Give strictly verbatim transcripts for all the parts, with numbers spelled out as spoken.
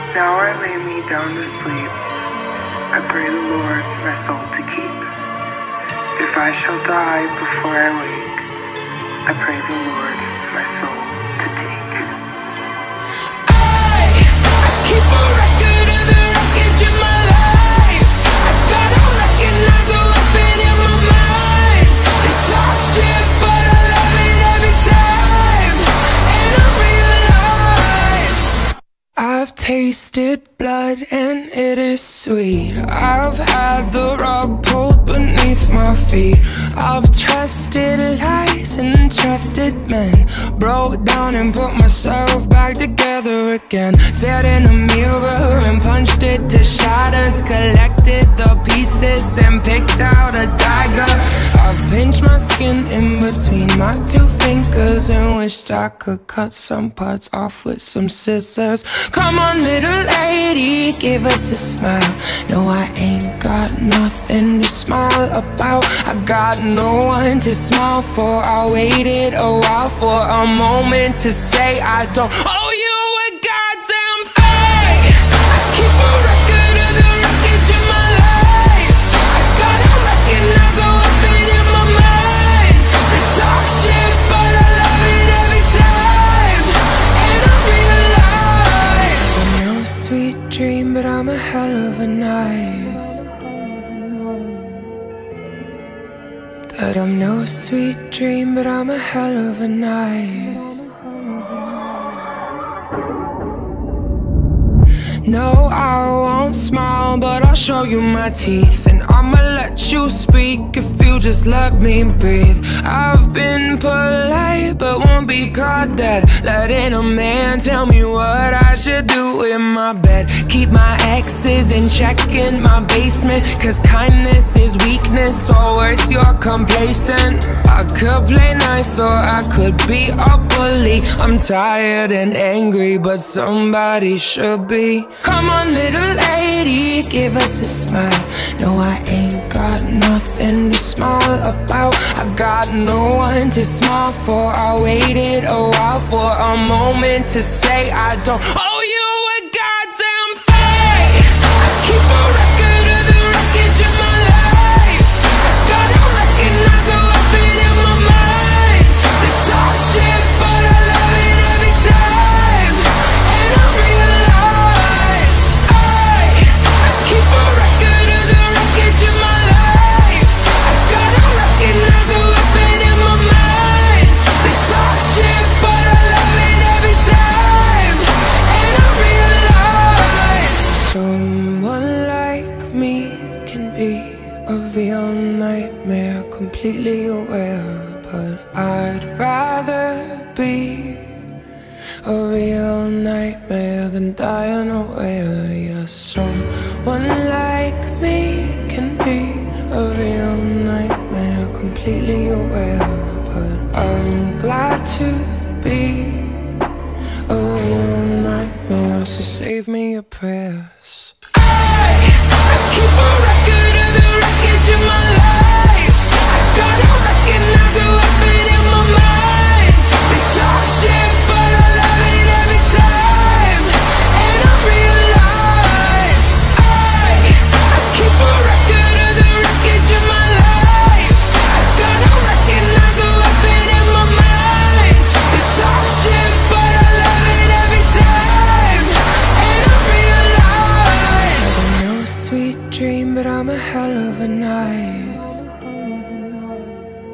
Now I lay me down to sleep. I pray the Lord my soul to keep. If I shall die before I wake, I pray the Lord my soul to take. I, I keep a record of the wreckage of my life. I gotta recognize the weapon in my mind. They talk shit, but I love it every time. And I realize I've tasted blood and it is sweet. I've had the rug pulled beneath my feet. I've trusted lies and trusted men, broke down and put myself back together again. Sat in a mirror and punched it to shatters, collected the pieces and picked out a dagger. I've pinched my skin in between my two fingers and wished I could cut some parts off with some scissors. Come on, little lady, give us a smile. No, I ain't got nothing to smile about. I got no one to smile for. I waited a while for a moment to say I don't owe you a goddamn thing. I keep a record of the wreckage of my life. I gotta recognize the weapon in my mind. They talk shit, but I love it every time. And I realize I'm no sweet dream, but I'm a hell of a night. That I'm no sweet dream, but I'm a hell of a night. No, I won't smile, but I'll show you my teeth. And I'ma let you speak if you just let me breathe. I've been polite, but won't be caught dead, letting a man tell me what I should do with my bed. Keep my exes in check in my basement, cause kindness is weakness, or worse, you're complacent. I could play nice or I could be a bully. I'm tired and angry, but somebody should be. Come on, little lady, give us a smile. No, I ain't got nothing to smile about. I got no one to smile for. I waited a while for a moment to say I don't owe you a goddamn thing. I keep a record of the wreckage of my life. I gotta recognize the weapon in my mind. They talk shit, but I love it every time. And I realize I, I keep a record of the wreckage of my life. I gotta recognize the weapon in my mind. They talk shit, but I love it every time. And I realize someone like me can be a real nightmare, completely aware. But I'd rather be a real nightmare than die unaware. Yeah, someone like me can be a real nightmare, completely aware. But I'm glad to be a real nightmare, so save me your prayers. I, I keep a record of the wreckage of my life. I gotta recognize the weapon in my mind. They talk shit, but I love it every time. And I realize I, I keep a record of the wreckage of my life. I gotta recognize the weapon in my mind. They talk shit, but I love it every time. And I realize I'm no sweet dream, but I'm a hell of a night.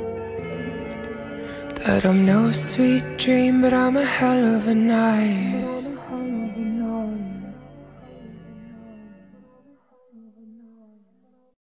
That I'm no sweet dream, but I'm a hell of a night.